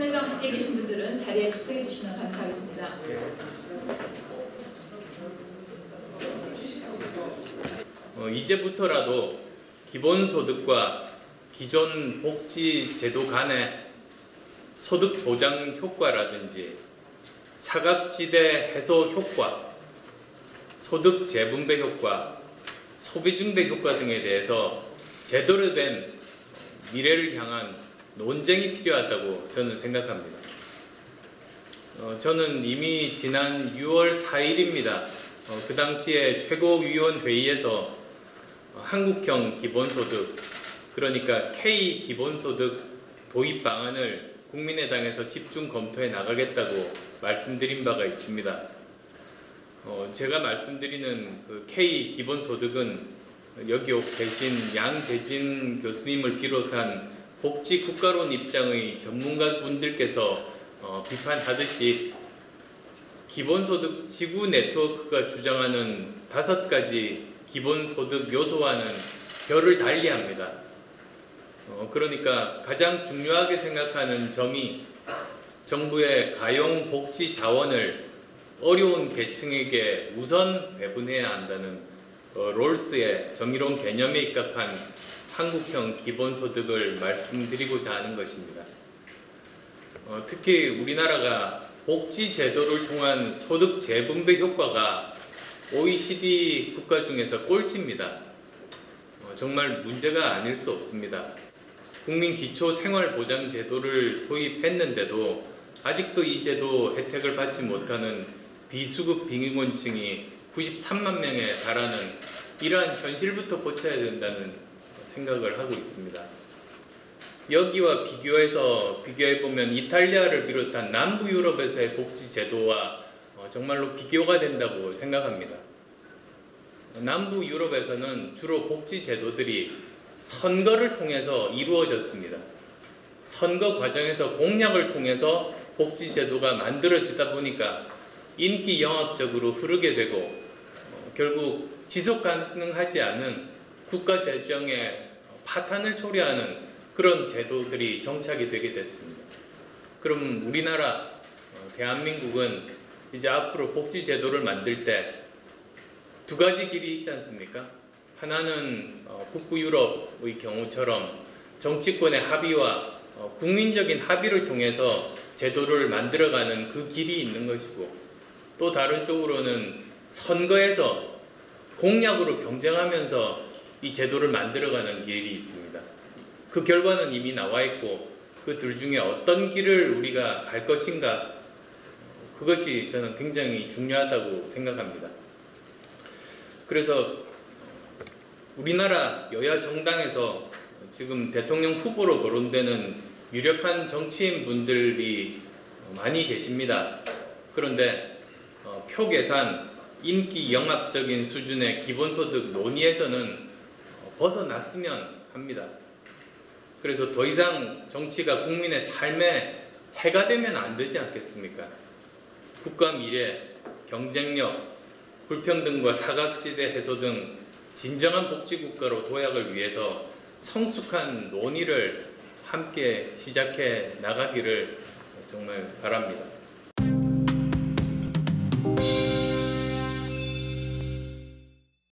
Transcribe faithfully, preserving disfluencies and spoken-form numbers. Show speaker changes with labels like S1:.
S1: 본회의장 밖에 계신 분들은 자리에着席해 주시면 감사하겠습니다.
S2: 어, 이제부터라도 기본소득과 기존 복지제도 간의 소득 보장 효과라든지 사각지대 해소 효과, 소득 재분배 효과, 소비 증대 효과 등에 대해서 제대로 된 미래를 향한 논쟁이 필요하다고 저는 생각합니다. 어, 저는 이미 지난 유월 사일입니다. 어, 그 당시에 최고위원회의에서 어, 한국형 기본소득, 그러니까 K 기본소득 도입 방안을 국민의당에서 집중 검토해 나가겠다고 말씀드린 바가 있습니다. 어, 제가 말씀드리는 그 K 기본소득은 여기 계신 양재진 교수님을 비롯한 복지 국가론 입장의 전문가분들께서 어, 비판하듯이 기본소득 지구 네트워크가 주장하는 다섯 가지 기본소득 요소와는 결을 달리합니다. 어, 그러니까 가장 중요하게 생각하는 점이 정부의 가용 복지 자원을 어려운 계층에게 우선 배분해야 한다는 어, 롤스의 정의로운 개념에 입각한 한국형 기본소득을 말씀드리고자 하는 것입니다. 어, 특히 우리나라가 복지제도를 통한 소득 재분배 효과가 오이시디 국가 중에서 꼴찌입니다. 어, 정말 문제가 아닐 수 없습니다. 국민기초생활보장제도를 도입했는데도 아직도 이 제도 혜택을 받지 못하는 비수급 빈곤층이 구십삼만 명에 달하는 이러한 현실부터 고쳐야 된다는 생각을 하고 있습니다. 여기와 비교해서 비교해보면 이탈리아를 비롯한 남부 유럽에서의 복지제도와 정말로 비교가 된다고 생각합니다. 남부 유럽에서는 주로 복지제도들이 선거를 통해서 이루어졌습니다. 선거 과정에서 공약을 통해서 복지제도가 만들어지다 보니까 인기 영합적으로 흐르게 되고 어, 결국 지속 가능하지 않은 국가 재정의 파탄을 초래하는 그런 제도들이 정착이 되게 됐습니다. 그럼 우리나라 어, 대한민국은 이제 앞으로 복지제도를 만들 때 두 가지 길이 있지 않습니까? 하나는 어, 북부 유럽의 경우처럼 정치권의 합의와 어, 국민적인 합의를 통해서 제도를 만들어가는 그 길이 있는 것이고, 또 다른 쪽으로는 선거에서 공약으로 경쟁하면서 이 제도를 만들어가는 길이 있습니다. 그 결과는 이미 나와 있고 그 둘 중에 어떤 길을 우리가 갈 것인가, 그것이 저는 굉장히 중요하다고 생각합니다. 그래서 우리나라 여야 정당에서 지금 대통령 후보로 거론되는 유력한 정치인 분들이 많이 계십니다. 그런데 어, 표 계산, 인기 영합적인 수준의 기본소득 논의에서는 벗어났으면 합니다. 그래서 더 이상 정치가 국민의 삶에 해가 되면 안 되지 않겠습니까? 국가 미래, 경쟁력, 불평등과 사각지대 해소 등 진정한 복지국가로 도약을 위해서 성숙한 논의를 함께 시작해 나가기를 정말 바랍니다.